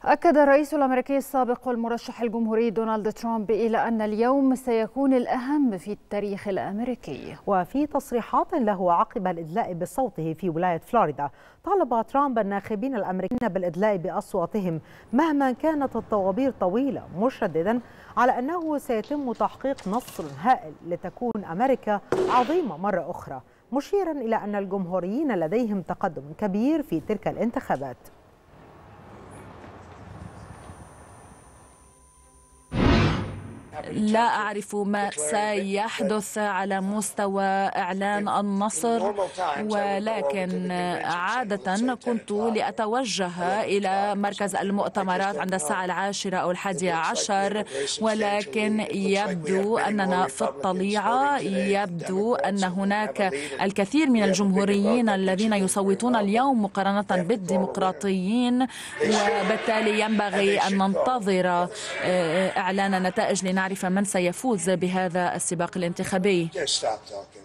أكد الرئيس الأمريكي السابق والمرشح الجمهوري دونالد ترامب إلى أن اليوم سيكون الأهم في التاريخ الأمريكي. وفي تصريحات له عقب الإدلاء بصوته في ولاية فلوريدا، طالب ترامب الناخبين الأمريكيين بالإدلاء بأصواتهم مهما كانت الطوابير طويلة، مشددا على أنه سيتم تحقيق نصر هائل لتكون أمريكا عظيمة مرة أخرى، مشيرا إلى أن الجمهوريين لديهم تقدم كبير في تلك الانتخابات. لا أعرف ما سيحدث على مستوى إعلان النصر، ولكن عادة كنت لأتوجه إلى مركز المؤتمرات عند الساعة 10 أو 11، ولكن يبدو أننا في الطليعة. يبدو أن هناك الكثير من الجمهوريين الذين يصوتون اليوم مقارنة بالديمقراطيين، وبالتالي ينبغي أن ننتظر إعلان النتائج لنعرف من سيفوز بهذا السباق الانتخابي.